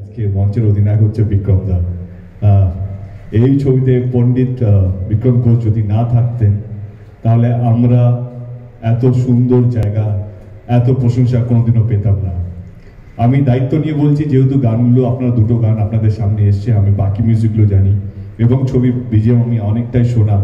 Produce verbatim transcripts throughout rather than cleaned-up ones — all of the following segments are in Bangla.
আজকে মঞ্চের অধিনায়ক হচ্ছে বিক্রম দা। এই ছবিতে পণ্ডিত বিক্রম ঘোষ যদি না থাকতেন তাহলে আমরা এত সুন্দর জায়গা, এত প্রশংসা কোনোদিনও পেতাম না। আমি দায়িত্ব নিয়ে বলছি, যেহেতু গানগুলো আপনারা দুটো গান আপনাদের সামনে এসছে, আমি বাকি মিউজিকগুলো জানি এবং ছবি বিজিএম আমি অনেকটাই শোনা।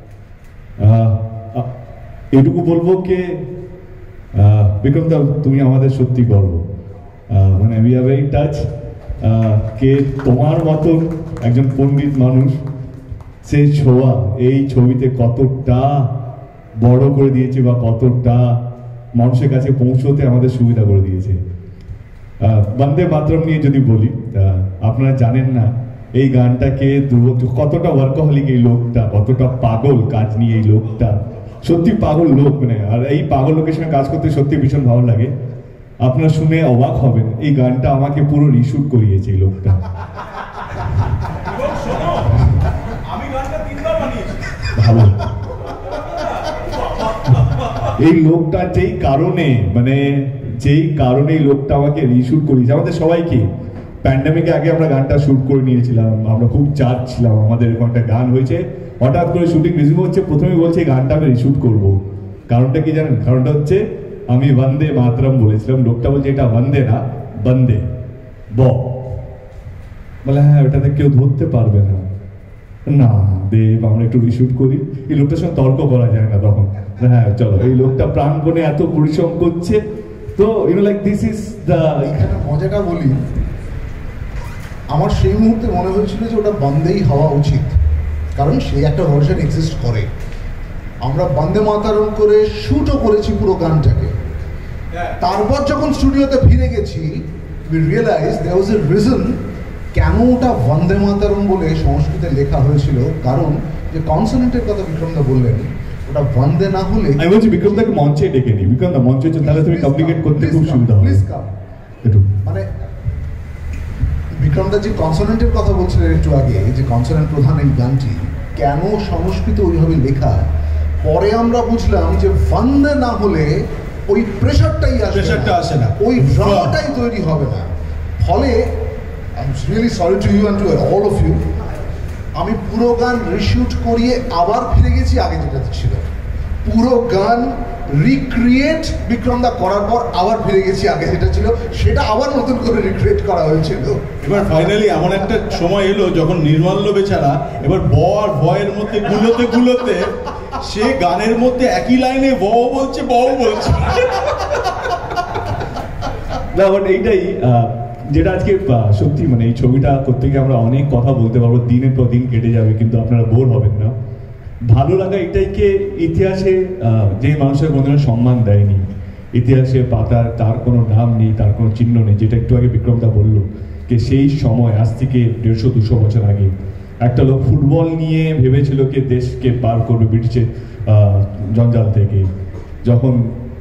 এটুকু বলবো কে বিক্রম দা তুমি আমাদের সত্যি গর্ব, মানে উই আর ভেরি টাচ কে তোমার মতন একজন পণ্ডিত মানুষ সে ছোঁয়া এই ছবিতে কতটা বড় করে দিয়েছে বা কতটা মানুষের কাছে পৌঁছতে আমাদের সুবিধা করে দিয়েছে। বন্দে মাতরম নিয়ে যদি বলি, আপনারা জানেন না এই গানটাকে কতটা ওয়ার্কহলিক এই লোকটা, কতটা পাগল কাজ নিয়ে এই লোকটা, সত্যি পাগল লোক মানে। আর এই পাগল লোকের সঙ্গে কাজ করতে সত্যি ভীষণ ভালো লাগে। আপনারা শুনে অবাক হবেন, এই গানটা আমাকে পুরো রিশুট করিয়েছে এই লোকটা। ভালো এই লোকটা যেই কারণে মানে যেই কারণে এই লোকটা আমাকে রিশুট করিয়েছে, আমাদের সবাইকে। প্যান্ডামিকে আগে আমরা গানটা শুট করে নিয়েছিলাম, আমরা খুব চার্জ ছিলাম, আমাদের এরকম একটা গান হয়েছে, হঠাৎ করে শুটিং রিজিউম হচ্ছে, প্রথমে বলছে গানটা আমি রিশুট করবো। কারণটা কি জানেন? কারণটা হচ্ছে আমি বন্দে মাতরম বলেছিলাম, লোকটা বলছে এটা বন্দে না বন্দে ব, বলে হ্যাঁ ওটাতে কেউ ধরতে পারবে না, না দেব আমরা একটু রিশুট করি। এই লোকটার সঙ্গে তর্ক করা যায় না তখন, হ্যাঁ চলো। এই লোকটা প্রাণপণে এত পরিশ্রম করছে, তো you like this is the. এখানে মজাটা বলি, আমার সেই মুহূর্তে মনে হয়েছিল যে ওটা বন্দেই হওয়া উচিত, কারণ সেই একটা ভার্সন এক্সিস্ট করে। আমরা বন্দে মাতরম করে শুটও করেছি পুরো গানটাকে। তারপর যখন স্টুডিওতে ফিরে গেছি, we realise there was a reason কেন ওটা বন্দে মাতরম বলে সংস্কৃতে লেখা হয়েছিল। কারণ যে কনসোনেন্টের কথা বিক্রমদা বললেন, ওটা বন্দে না হলে আমি বলছি বিক্রমদাকে মঞ্চে ডেকে নি। বিক্রমদা মঞ্চে তাহলে তুমি কমিউনিকেট করতে খুব সুবিধা হবে। একটু মানে বিক্রমদা যে কনসোনেন্টের কথা বলছিলেন একটু আগে, যে কনসোনেন্ট প্রধান এই গানটি কেন সংস্কৃত ওইভাবে লেখা, পরে আমরা বুঝলাম যে বন্দে না হলে ওই প্রেশারটাই প্রেশারটা আসে না, ওই ড্রামাটাই তৈরি হবে না। ফলে I am really sorry to you and to all of you, আমি পুরো গান রিশুট করিয়ে আবার ফিরে গেছি আগে যেটা ছিল। পুরো গান রিক্রিয়েট বিক্রমদা করার পর আবার ফিরে গেছি আগে যেটা ছিল, সেটা আবার নতুন করে রিক্রিয়েট করা হয়েছিল। এবার ফাইনালি এমন একটা সময় এলো যখন নির্মাল্য বেচারা এবার ব আর ভয়ের মধ্যে গুলোতে গুলোতে সে গানের মধ্যে একই লাইনে ব বলছে ব বলছে। না বাট এইটাই যেটা আজকে সত্যি মানে এই ছবিটা করতে গিয়ে আমরা অনেক কথা বলতে পারবো, দিনের পর দিন কেটে যাবে, কিন্তু আপনারা বোর হবেন না। ভালো লাগা এটাইকে ইতিহাসে যে মানুষের কোনোদিনও সম্মান দেয়নি, ইতিহাসে পাতার তার কোনো নাম নেই, তার কোনো চিহ্ন নেই, যেটা একটু আগে বিক্রমদা বললো যে সেই সময় আজ থেকে দেড়শো দুশো বছর আগে একটা লোক ফুটবল নিয়ে ভেবেছিল কে দেশকে পার করবে ব্রিটিশের জঞ্জাল থেকে। যখন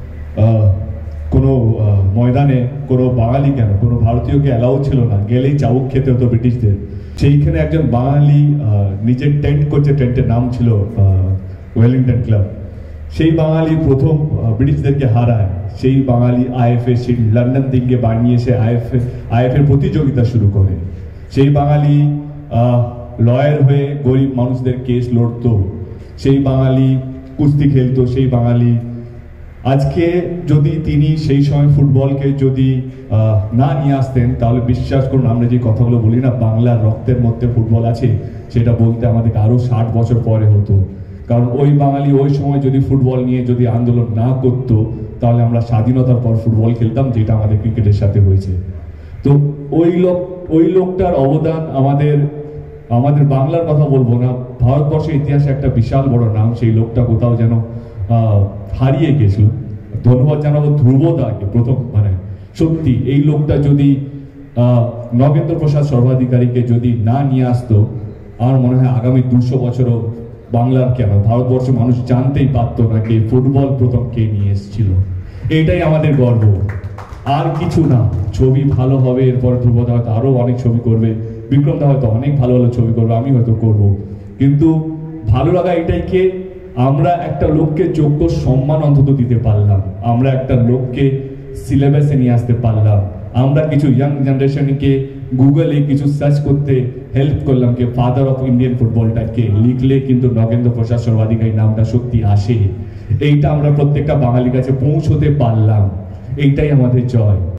কোনো ময়দানে কোনো বাঙালি কেন কোনো ভারতীয়কে অ্যালাউ ছিল না, গেলেই চাবুক খেতে হতো ব্রিটিশদের। সেইখানে একজন বাঙালি নিজের টেন্ট করছে, টেন্টের নাম ছিল ওয়েলিংটন ক্লাব। সেই বাঙালি প্রথম ব্রিটিশদেরকে হারায়, সেই বাঙালি আইএফএ সেই লন্ডন থেকে বানিয়ে এসে আইএফএ আইএফএর প্রতিযোগিতা শুরু করে। সেই বাঙালি লয়ার হয়ে গরিব মানুষদের কেস লড়তো, সেই বাঙালি কুস্তি খেলতো, সেই বাঙালি আজকে যদি তিনি সেই সময় ফুটবলকে যদি না নিয়ে আসতেন তাহলে বিশ্বাস করুন আমরা যে কথাগুলো বলি না বাংলার রক্তের মধ্যে ফুটবল আছে, সেটা বলতে আমাদেরকে আরো ষাট বছর পরে হতো। কারণ ওই বাঙালি ওই সময় যদি ফুটবল নিয়ে যদি আন্দোলন না করতো তাহলে আমরা স্বাধীনতার পর ফুটবল খেলতাম, যেটা আমাদের ক্রিকেটের সাথে হয়েছে। তো ওই লোক ওই লোকটার অবদান আমাদের আমাদের বাংলার কথা বলবো না, ভারতবর্ষের ইতিহাসে একটা বিশাল বড় নাম। সেই লোকটা কোথাও যেন হারিয়ে গেছিল। ধন্যবাদ জানাবো ধ্রুবদাকে প্রথম, মানে সত্যি এই লোকটা যদি নগেন্দ্র প্রসাদ সর্বাধিকারীকে যদি না নিয়ে আসতো, আমার মনে হয় আগামী দুশো বছরও বাংলার কেন ভারতবর্ষের মানুষ জানতেই পারতো না কে ফুটবল প্রথম কে নিয়ে এসেছিল। এইটাই আমাদের গর্ব, আর কিছু না। ছবি ভালো হবে, এরপর ধ্রুবদা হয়তো আরো অনেক ছবি করবে, বিক্রমদা হয়তো অনেক ভালো ভালো ছবি করবে, আমি হয়তো করব। কিন্তু ভালো লাগা এটাই কে আমরা একটা লোককে যোগ্য সম্মান অন্তত দিতে পারলাম, আমরা একটা লোককে সিলেবাসে নিয়ে আসতে পারলাম, আমরা কিছু ইয়াং জেনারেশনকে গুগলে কিছু সার্চ করতে হেল্প করলাম যে ফাদার অফ ইন্ডিয়ান ফুটবলটাকে লিখলে কিন্তু নগেন্দ্র প্রসাদ সর্বাধিকারী নামটা সত্যি আসে। এইটা আমরা প্রত্যেকটা বাঙালির কাছে পৌঁছতে পারলাম, এইটাই আমাদের জয়।